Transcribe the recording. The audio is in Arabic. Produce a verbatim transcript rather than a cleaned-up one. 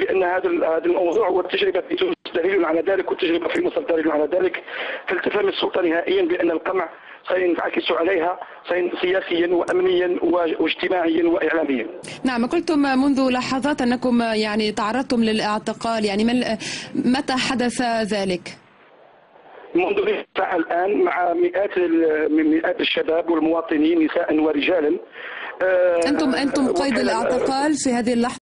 بان هذا هذا الموضوع والتجربه في تونس دليل على ذلك، والتجربه في مصر دليل على ذلك. فلتفهم السلطه نهائيا بان القمع سينعكس عليها سياسيا وامنيا واجتماعيا واعلاميا. نعم، قلتم منذ لحظات انكم يعني تعرضتم للاعتقال، يعني من متى حدث ذلك؟ منذ ساعة الآن، مع مئات من مئات الشباب والمواطنين نساء ورجالا. أنتم أنتم قيد الاعتقال في هذه اللحظة؟